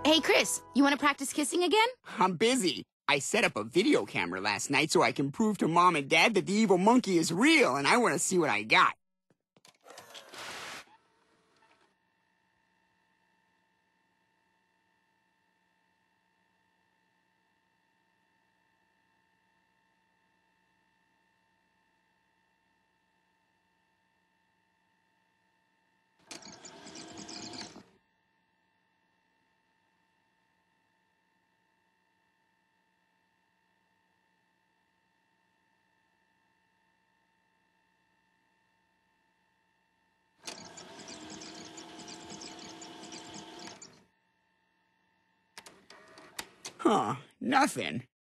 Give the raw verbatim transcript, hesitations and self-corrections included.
Hey, Chris, you want to practice kissing again? I'm busy. I set up a video camera last night so I can prove to Mom and Dad that the evil monkey is real, and I want to see what I got. Huh, nothing.